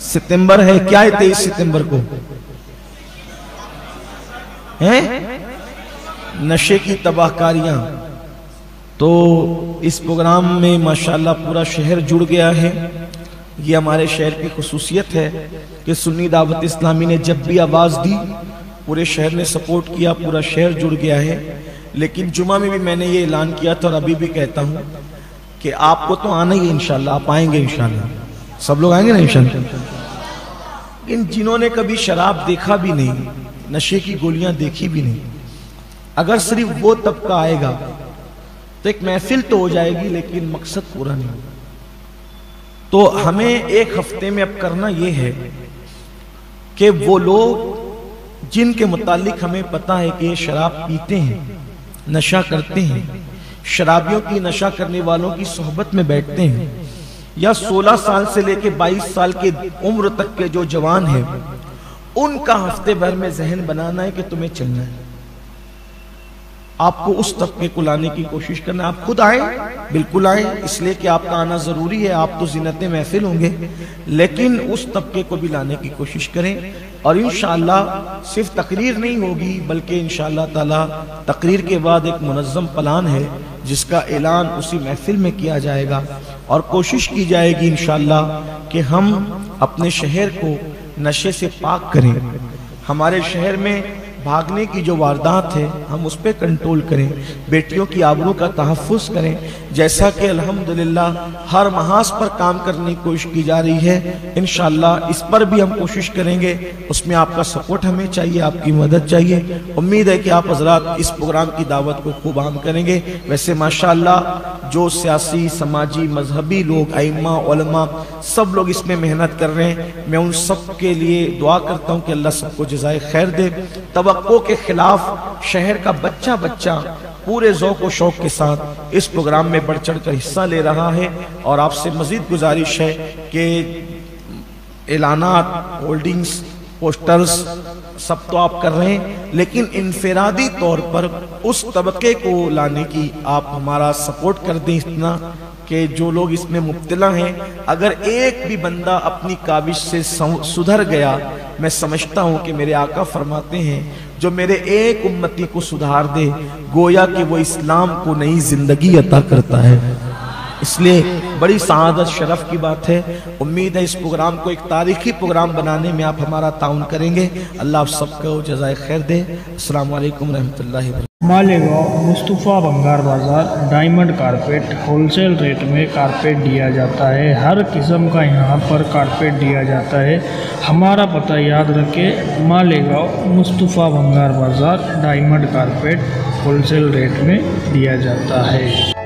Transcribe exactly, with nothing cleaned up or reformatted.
सितंबर है, क्या है तेईस सितंबर को है नशे की तबाहकारियां। तो इस प्रोग्राम में माशाल्लाह पूरा शहर जुड़ गया है। ये हमारे शहर की खुसूसियत है कि सुन्नी दावत इस्लामी ने जब भी आवाज़ दी पूरे शहर ने सपोर्ट किया, पूरा शहर जुड़ गया है। लेकिन जुमा में भी मैंने ये ऐलान किया था और अभी भी कहता हूँ कि आपको तो आना ही है इंशाल्लाह, आप आएंगे इंशाल्लाह, सब लोग आएंगे ना इंशाल्लाह। इन जिन्होंने कभी शराब देखा भी नहीं, नशे की गोलियां देखी भी नहीं, अगर सिर्फ वो तबका आएगा तो एक महफिल तो हो जाएगी लेकिन मकसद पूरा नहीं होगा। तो हमें एक हफ्ते में अब करना यह है कि वो लोग जिनके मुतालिक हमें पता है कि ये शराब पीते हैं, नशा करते हैं, शराबियों की, नशा करने वालों की सोहबत में बैठते हैं, या सोलह साल से लेकर बाईस साल के उम्र तक के जो जवान हैं, उनका हफ्ते भर में जहन बनाना है कि तुम्हें चलना है। आपको उस तबके को लाने की कोशिश करना। आप खुद आए, बिल्कुल आए, इसलिए कि आपका आना जरूरी है, आप तो ज़ीनत महफिल होंगे, लेकिन उस तबके को भी लाने की कोशिश करें। और इंशाअल्लाह सिर्फ तकरीर नहीं होगी बल्कि इंशाअल्लाह ताला तकरीर के बाद एक मुनज़्ज़म प्लान है जिसका ऐलान उसी महफिल में किया जाएगा। और कोशिश की जाएगी इंशाअल्लाह कि हम अपने शहर को नशे से पाक करें। हमारे शहर में भागने की जो वारदात है हम उस पर कंट्रोल करें, बेटियों की आबरू का तहफ़्फ़ुज़ करें, जैसा कि अल्हम्दुलिल्लाह हर महाज पर काम करने की कोशिश की जा रही है। इंशाअल्लाह इस पर भी हम कोशिश करेंगे, उसमें आपका सपोर्ट हमें चाहिए, आपकी मदद चाहिए। उम्मीद है कि आप हजरात इस प्रोग्राम की दावत को खूब आम करेंगे। वैसे माशाअल्लाह जो सियासी, समाजी, मजहबी लोग, आइम्मा, उलमा, सब लोग इसमें मेहनत कर रहे हैं, मैं उन सब के लिए दुआ करता हूँ कि अल्लाह सबको जज़ाए खैर दे। तवक्को के खिलाफ शहर का बच्चा बच्चा पूरे ज़ौक़ व शौक़ के साथ इस प्रोग्राम में बढ़ चढ़ कर हिस्सा ले रहा है। और आपसे मज़ीद गुजारिश है कि ऐलानात, होल्डिंग्स, पोस्टर्स सब तो आप कर रहे हैं, लेकिन इनफरादी तौर पर उस तबके को लाने की आप हमारा सपोर्ट कर दें इतना कि जो लोग इसमें मुब्तला हैं, अगर एक भी बंदा अपनी काविश से सुधर गया, मैं समझता हूँ कि मेरे आका फरमाते हैं जो मेरे एक उम्मती को सुधार दे गोया कि वो इस्लाम को नई जिंदगी अता करता है। इसलिए बड़ी सआदत शरफ की बात है। उम्मीद है इस प्रोग्राम को एक तारीखी प्रोग्राम बनाने में आप हमारा ताउन करेंगे। अल्लाह आप सबको जज़ाए खैर दे। अस्सलामु अलैकुम रहमतुल्लाहि व बरकातहू। मालेगांव मुस्तफ़ा भंगार बाज़ार डायमंड कारपेट होलसेल रेट में कारपेट दिया जाता है। हर किस्म का यहाँ पर कारपेट दिया जाता है। हमारा पता याद रखें, मालेगांव मुस्तफ़ा भंगार बाज़ार डायमंड कारपेट होलसेल रेट में दिया जाता है।